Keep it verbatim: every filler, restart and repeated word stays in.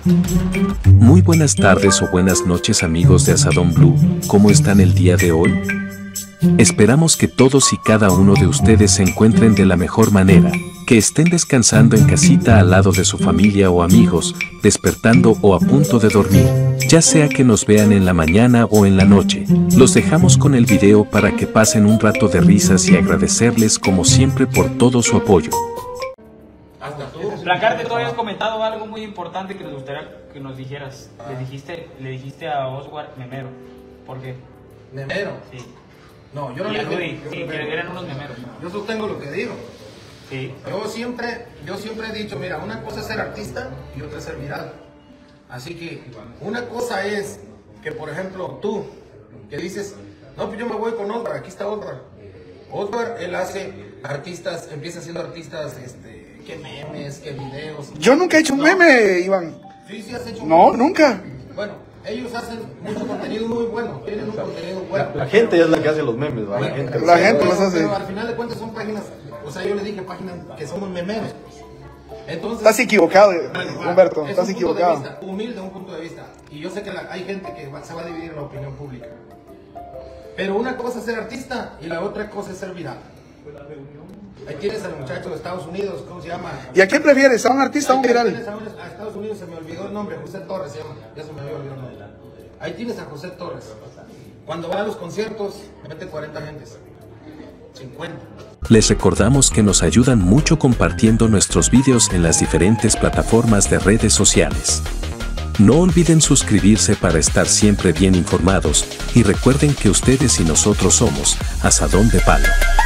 Muy buenas tardes o buenas noches amigos de Asadón Blue, ¿cómo están el día de hoy? Esperamos que todos y cada uno de ustedes se encuentren de la mejor manera, que estén descansando en casita al lado de su familia o amigos, despertando o a punto de dormir, ya sea que nos vean en la mañana o en la noche. Los dejamos con el video para que pasen un rato de risas y agradecerles como siempre por todo su apoyo. Blancarte, tú habías comentado algo muy importante que nos gustaría que nos dijeras. Le dijiste, le dijiste a Oswald memero. ¿Por qué? ¿Memero? Sí. No, yo no y a le Luis, digo. sí, que eran unos memeros. Yo sostengo lo que digo. Sí. Yo siempre, yo siempre he dicho, mira, una cosa es ser artista y otra es ser viral. Así que una cosa es que, por ejemplo, tú, que dices, no, pues yo me voy con Oswald, aquí está Oswald. Oswald, él hace artistas, empieza haciendo artistas, este, que memes, que videos. Yo nunca he hecho un No. meme, Iván. Sí, sí has hecho un No, meme. nunca. Bueno, ellos hacen mucho contenido muy bueno, tienen un contenido bueno. La gente es la que hace los memes, ¿va? La Bueno, gente. La gente pero, los hace. pero al final de cuentas son páginas, o sea, yo le dije páginas que somos memeros. Entonces, Estás equivocado, Humberto. es Estás un punto equivocado. de vista, humilde un punto de vista. Y yo sé que la- hay gente que va- se va a dividir en la opinión pública. Pero una cosa es ser artista y la otra cosa es ser viral. Ahí tienes al muchacho de Estados Unidos, ¿cómo se llama? ¿Y a quién prefieres? ¿A un artista o a un Ahí viral? tienes A, un- a Estados Unidos se me olvidó el nombre, José Torres se llama, ya se me había olvidado el nombre. Ahí tienes a José Torres. Cuando va a los conciertos, mete cuarenta gentes. cincuenta. Les recordamos que nos ayudan mucho compartiendo nuestros vídeos en las diferentes plataformas de redes sociales. No olviden suscribirse para estar siempre bien informados y recuerden que ustedes y nosotros somos Asadón de Palo.